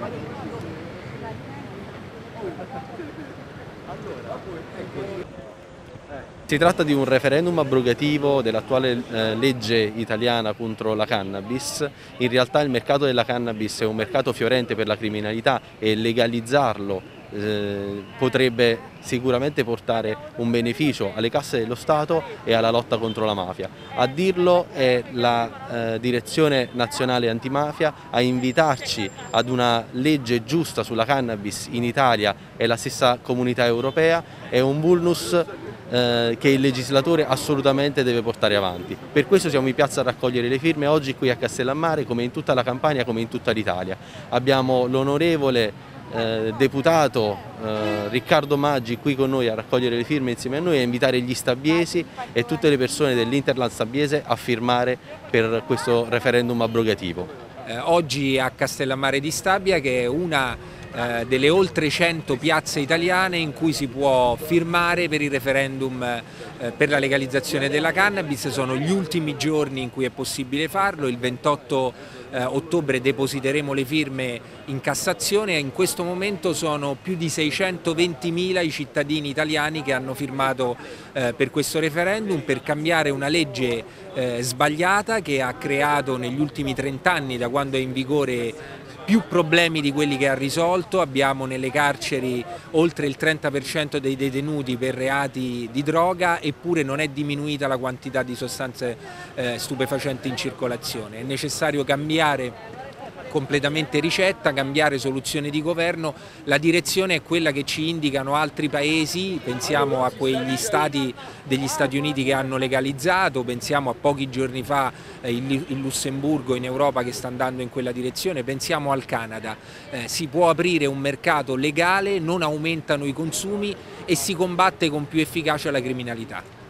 Si tratta di un referendum abrogativo dell'attuale legge italiana contro la cannabis. In realtà il mercato della cannabis è un mercato fiorente per la criminalità e legalizzarlo potrebbe sicuramente portare un beneficio alle casse dello Stato e alla lotta contro la mafia. A dirlo è la Direzione Nazionale Antimafia, a invitarci ad una legge giusta sulla cannabis in Italia è la stessa Comunità Europea, è un vulnus che il legislatore assolutamente deve portare avanti. Per questo siamo in piazza a raccogliere le firme oggi qui a Castellammare, come in tutta la Campania, come in tutta l'Italia. Abbiamo l'onorevole deputato Riccardo Maggi qui con noi a raccogliere le firme insieme a noi e a invitare gli stabbiesi e tutte le persone dell'Interland Stabbiese a firmare per questo referendum abrogativo. Oggi a Castellammare di Stabia, che è una delle oltre 100 piazze italiane in cui si può firmare per il referendum per la legalizzazione della cannabis. Sono gli ultimi giorni in cui è possibile farlo. Il 28 ottobre depositeremo le firme in Cassazione e in questo momento sono più di 620.000 i cittadini italiani che hanno firmato per questo referendum, per cambiare una legge sbagliata che ha creato negli ultimi 30 anni, da quando è in vigore, più problemi di quelli che ha risolto. Abbiamo nelle carceri oltre il 30% dei detenuti per reati di droga, eppure non è diminuita la quantità di sostanze stupefacenti in circolazione. È necessario cambiare completamente ricetta, cambiare soluzione di governo. La direzione è quella che ci indicano altri paesi, pensiamo a quegli stati degli Stati Uniti che hanno legalizzato, pensiamo a pochi giorni fa il Lussemburgo in Europa che sta andando in quella direzione, pensiamo al Canada. Si può aprire un mercato legale, non aumentano i consumi e si combatte con più efficacia la criminalità.